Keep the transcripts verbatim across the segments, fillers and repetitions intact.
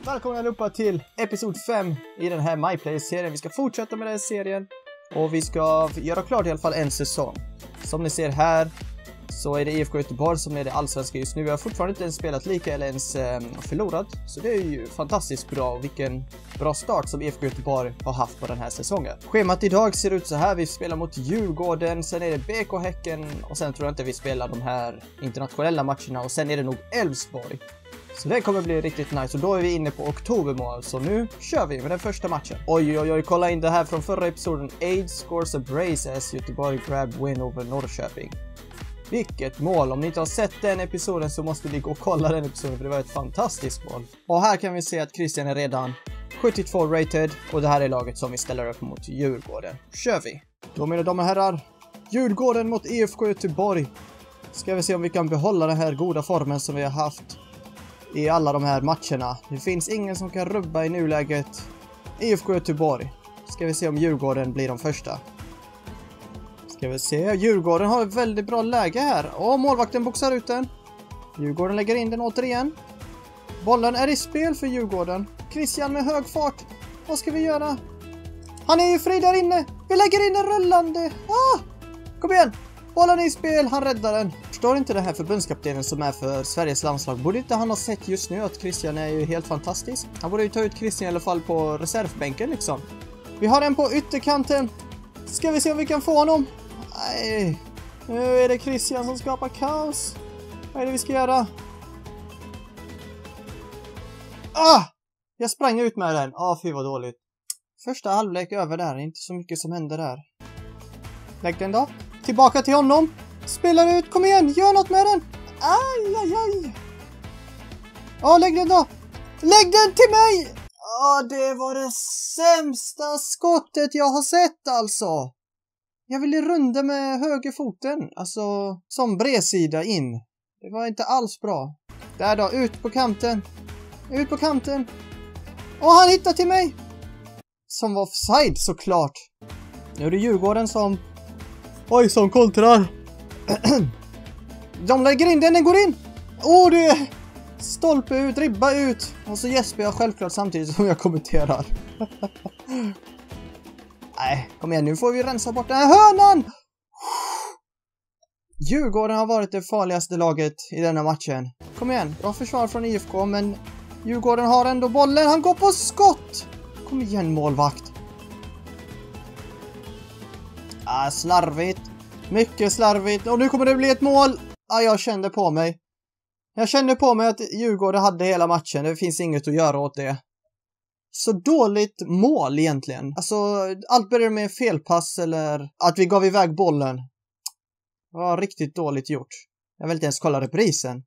Välkomna allihopa till episod fem i den här MyPlayer-serien. Vi ska fortsätta med den här serien och vi ska göra klart i alla fall en säsong. Som ni ser här så är det I F K Göteborg som är det allsvenska just nu. Vi har fortfarande inte ens spelat lika eller ens eh, förlorat. Så det är ju fantastiskt bra och vilken bra start som I F K Göteborg har haft på den här säsongen. Schemat idag ser ut så här. Vi spelar mot Djurgården, sen är det B K Häcken och sen tror jag inte vi spelar de här internationella matcherna och sen är det nog Elfsborg. Så det kommer bli riktigt nice och då är vi inne på oktobermål. Så nu kör vi med den första matchen. Oj oj oj, kolla in det här från förra episoden. Age scores a brace as Göteborg grab win over Norrköping. Vilket mål! Om ni inte har sett den episoden så måste ni gå och kolla den episoden för det var ett fantastiskt mål. Och här kan vi se att Christian är redan sjuttiotvå rated och det här är laget som vi ställer upp mot Djurgården. Kör vi! Då mina damer och herrar, Djurgården mot I F K Göteborg. Ska vi se om vi kan behålla den här goda formen som vi har haft i alla de här matcherna. Det finns ingen som kan rubba i nuläget I F K Göteborg. Ska vi se om Djurgården blir de första. Ska vi se. Djurgården har ett väldigt bra läge här. Åh, målvakten boxar ut den. Djurgården lägger in den återigen. Bollen är i spel för Djurgården. Christian med hög fart. Vad ska vi göra? Han är ju fri där inne. Vi lägger in en rullande. Ah! Kom igen. Bollen är i spel. Han räddar den. Förstår inte det här förbundskaptenen som är för Sveriges landslag. Borde inte han ha sett just nu att Christian är ju helt fantastisk? Han borde ju ta ut Christian i alla fall på reservbänken liksom. Vi har en på ytterkanten. Ska vi se om vi kan få honom? Nej. Nu är det Christian som skapar kaos. Vad är det vi ska göra? Ah! Jag sprang ut med den. Ah, fy vad dåligt. Första halvlek över där. Inte så mycket som händer där. Lägg den då. Tillbaka till honom. Spelar ut. Kom igen. Gör något med den. Aj, aj, aj. Ja, ah, lägg den då. Lägg den till mig. Ja, ah, det var det sämsta skottet jag har sett alltså. Jag ville runda med högerfoten. Alltså, som bredsida in. Det var inte alls bra. Där då, ut på kanten. Ut på kanten. Och han hittar till mig. Som var offside såklart. Nu är det Djurgården som... Oj, som kontrar. De lägger in den, den går in. Åh, oh, det är... Stolpe ut, ribba ut. Och så gäspar jag självklart samtidigt som jag kommenterar. Nej, kom igen, nu får vi rensa bort den här hörnan. Djurgården har varit det farligaste laget i denna matchen. Kom igen, bra försvar från I F K, men Djurgården har ändå bollen. Han går på skott. Kom igen, målvakt. Ah, slarvigt. Mycket slarvigt. Och nu kommer det bli ett mål. Ah, jag kände på mig. Jag kände på mig att Djurgården hade hela matchen. Det finns inget att göra åt det. Så dåligt mål egentligen. Alltså, allt börjar med felpass eller att vi gav iväg bollen. Det var riktigt dåligt gjort. Jag vill inte ens kolla reprisen.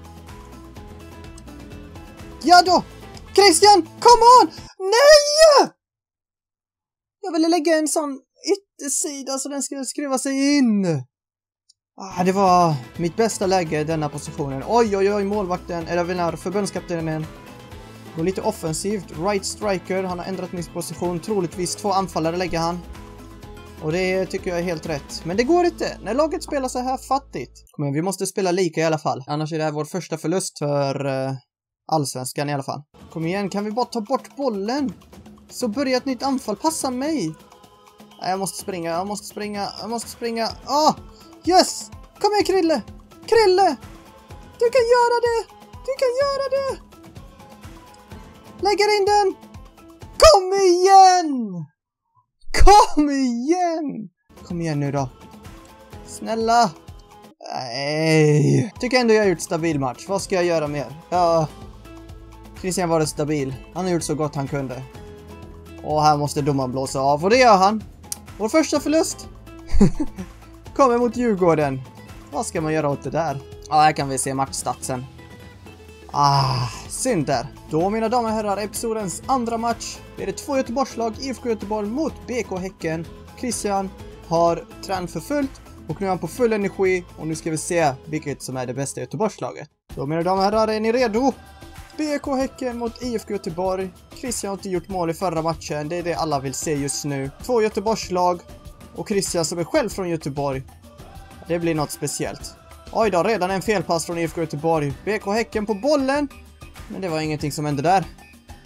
Ja då! Christian, come on! Nej! Jag ville lägga en sån yttersida så den skulle skruva sig in. Ah, det var mitt bästa läge i denna positionen. Oj, oj, oj, målvakten, eller vill jag förbundskaptenen. Går lite offensivt. Right striker. Han har ändrat min position. Troligtvis två anfallare lägger han. Och det tycker jag är helt rätt. Men det går inte. När laget spelar så här fattigt. Men vi måste spela lika i alla fall. Annars är det här vår första förlust för uh, allsvenskan i alla fall. Kom igen. Kan vi bara ta bort bollen? Så börjar ett nytt anfall. Passa mig. Nej, jag måste springa. Jag måste springa. Jag måste springa. Ah! Yes! Kom igen, Krille. Krille! Du kan göra det. Du kan göra det. Lägger in den! Kom igen! Kom igen! Kom igen nu då. Snälla! Nej. Tycker ändå jag har gjort stabil match. Vad ska jag göra mer? Ja. Christian var det stabil. Han har gjort så gott han kunde. Och här måste domaren blåsa av. Och det gör han. Vår första förlust. Kommer mot Djurgården. Vad ska man göra åt det där? Ja, här kan vi se matchstatsen. Ah, synd där. Då mina damer och herrar, episodens andra match. Det är det två Göteborgslag, I F K Göteborg mot B K Häcken. Christian har tränat för fullt och nu är han på full energi. Och nu ska vi se vilket som är det bästa Göteborgslaget. Då mina damer och herrar, är ni redo? B K Häcken mot I F K Göteborg. Christian har inte gjort mål i förra matchen. Det är det alla vill se just nu. Två Göteborgslag och Christian som är själv från Göteborg. Det blir något speciellt. Oj då, redan en felpass från I F K Göteborg. B K Häcken på bollen. Men det var ingenting som hände där.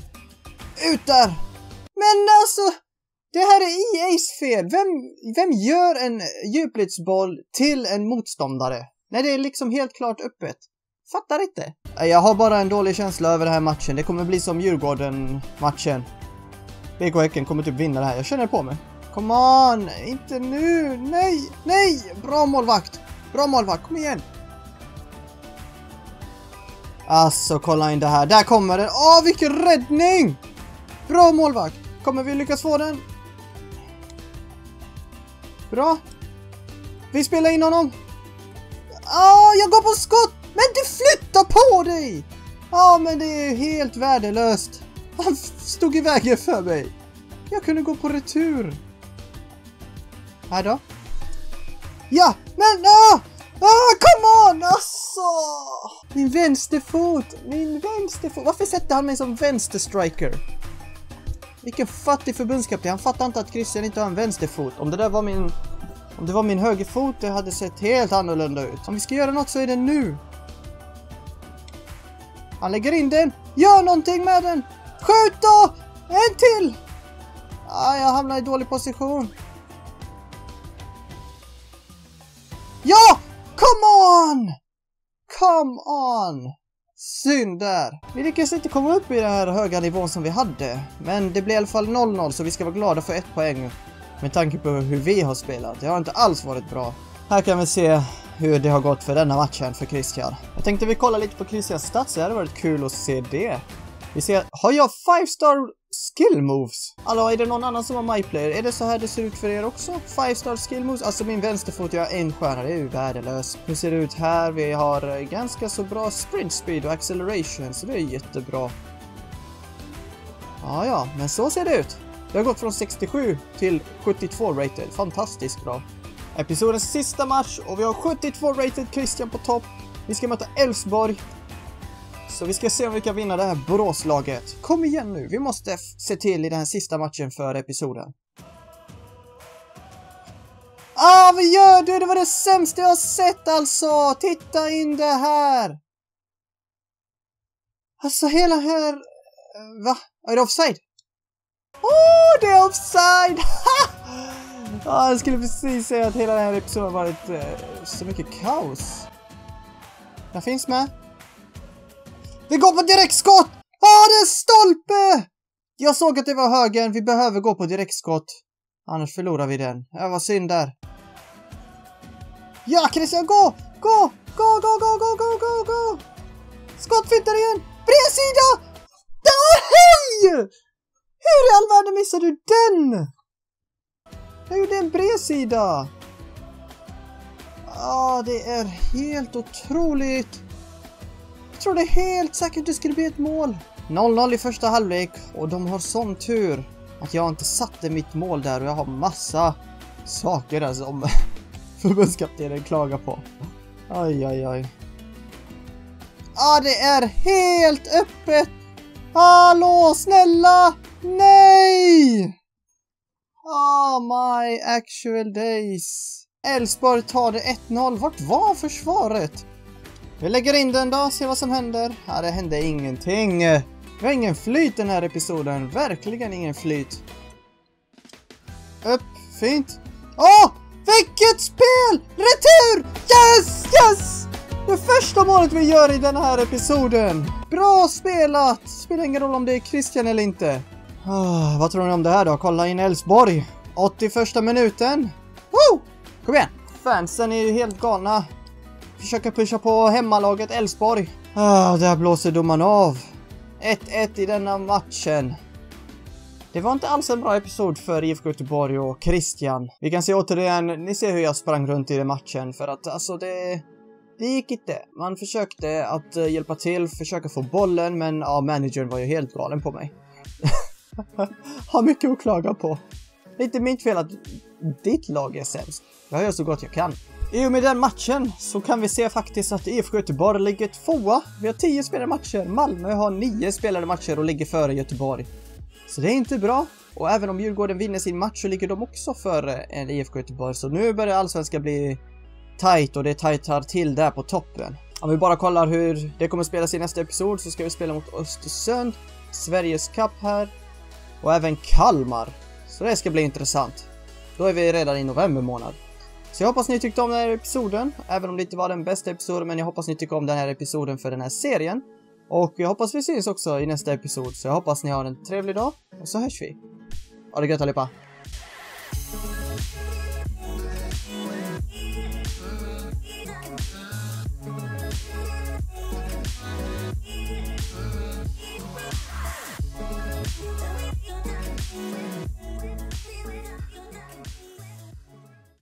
Ut där! Men alltså, det här är E A's fel. Vem, vem gör en djupledsboll till en motståndare? När det är liksom helt klart öppet. Fattar inte. Jag har bara en dålig känsla över den här matchen. Det kommer bli som Djurgården-matchen. B K Häcken kommer typ vinna det här. Jag känner på mig. Come on, inte nu. Nej, nej. Bra målvakt. Bra målvakt, kom igen. Alltså, kolla in det här. Där kommer den. Åh, vilken räddning! Bra målvakt. Kommer vi lyckas få den? Bra. Vi spelar in honom. Åh, jag går på skott. Men du flyttar på dig. Ja, men det är helt värdelöst. Han stod i vägen för mig. Jag kunde gå på retur. Här då. Ja, men ah, ah, come on, alltså. Min vänsterfot, min vänsterfot. Varför sätter han mig som vänsterstriker? Vilken fattig förbundskapten. Han fattar inte att Christian inte har en vänsterfot. Om det där var min, om det var min högerfot, det hade sett helt annorlunda ut. Om vi ska göra något så är det nu. Han lägger in den. Gör någonting med den. Skjut då! En till! Ah, jag hamnar i dålig position. Ja! Come on! Come on! Synd där. Vi lyckades inte komma upp i den här höga nivån som vi hade. Men det blev i alla fall noll noll, så vi ska vara glada för ett poäng. Med tanke på hur vi har spelat. Det har inte alls varit bra. Här kan vi se hur det har gått för denna matchen för Christian. Jag tänkte vi kolla lite på Christians stats. Det hade varit kul att se det. Vi ser, har jag five star skill moves? Alltså, är det någon annan som har MyPlayer? Är det så här det ser ut för er också? five star skill moves? Alltså min vänsterfot, jag har en stjärna, det är ju värdelöst. Hur ser det ut här? Vi har ganska så bra sprint speed och acceleration, så det är jättebra. Ja, ja, men så ser det ut. Det har gått från sextiosju till sjuttiotvå rated, fantastiskt bra. Episodens sista match och vi har sjuttiotvå rated Christian på topp. Vi ska möta Elfsborg. Så vi ska se om vi kan vinna det här Boråslaget. Kom igen nu, vi måste se till i den här sista matchen för episoden. Ah, vad gör du? Det var det sämsta jag har sett alltså. Titta in det här. Alltså hela här... Va? Är det offside? Åh, oh, det är offside! Ah, jag skulle precis säga att hela den här episoden har varit eh, så mycket kaos. Den finns med. Vi går på direktskott! Ah, det är stolpe! Jag såg att det var högen. Vi behöver gå på direktskott. Annars förlorar vi den. Det var synd där. Ja, Christian, gå! Gå! Gå, gå, gå, gå, gå, gå, gå! Skottfittar igen! Bredsida! Nej! Hur i all världen missade du den? Jag gjorde en bredsida. Ah, det är helt otroligt. Jag trodde helt säkert det skulle bli ett mål. noll noll i första halvlek och de har sån tur att jag inte satte mitt mål där och jag har massa saker där som förbundskaptenen klagar på. Oj, oj, oj. Ah, det är helt öppet. Hallå, snälla! Nej! Oh my actual days. Elfsborg tar det ett noll. Vart var försvaret? Vi lägger in den då, se vad som händer. Ja, det hände ingenting. Vi har ingen flyt den här episoden. Verkligen ingen flyt. Upp, fint. Åh, oh, vilket spel! Retur! Yes, yes! Det första målet vi gör i den här episoden. Bra spelat! Spelar ingen roll om det är Christian eller inte. Oh, vad tror ni om det här då? Kolla in Elfsborg. åttioförsta minuten. Woo! Kom igen! Fansen är ju helt galna. Försöker pusha på hemmalaget Elfsborg. Ah, där blåser domaren av. ett ett i denna matchen. Det var inte alls en bra episod för I F K Göteborg och Christian. Vi kan se återigen, ni ser hur jag sprang runt i den matchen. För att alltså det, det gick inte. Man försökte att uh, hjälpa till, försöka få bollen. Men ja, managern var ju helt galen på mig. Har mycket att klaga på. Det är inte mitt fel att ditt lag är sämst. Jag gör så gott jag kan. I och med den matchen så kan vi se faktiskt att I F K Göteborg ligger tvåa. Vi har tio spelade matcher. Malmö har nio spelade matcher och ligger före Göteborg. Så det är inte bra. Och även om Djurgården vinner sin match så ligger de också före en I F K Göteborg. Så nu börjar allsvenskan bli tight och det tajtar till där på toppen. Om vi bara kollar hur det kommer spelas i nästa episod så ska vi spela mot Östersund. Sveriges Cup här. och även Kalmar. Så det ska bli intressant. Då är vi redan i november månad. Så jag hoppas ni tyckte om den här episoden, även om det inte var den bästa episoden, men jag hoppas ni tycker om den här episoden för den här serien. Och jag hoppas vi ses också i nästa episod, så jag hoppas ni har en trevlig dag, och så hörs vi. Ha det gött allihopa!